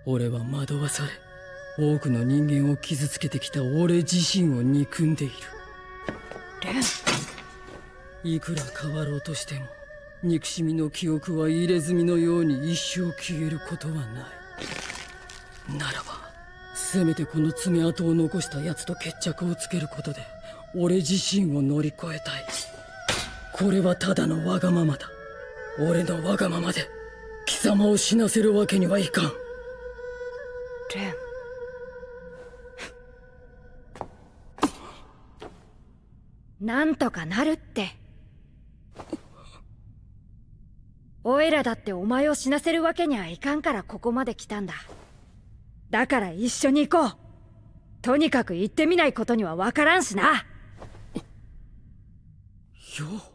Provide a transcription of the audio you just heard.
俺は惑わされ、多くの人間を傷つけてきた俺自身を憎んでいる。 レン。 いくら変わろうとしても、憎しみの記憶は入れ墨のように一生消えることはない。ならばせめてこの爪痕を残した奴と決着をつけることで俺自身を乗り越えたい。これはただのわがままだ。俺のわがままで貴様を死なせるわけにはいかん。 レン。なんとかなるって。オイラだってお前を死なせるわけにはいかんからここまで来たんだ。だから一緒に行こう。とにかく行ってみないことにはわからんしな。 よう。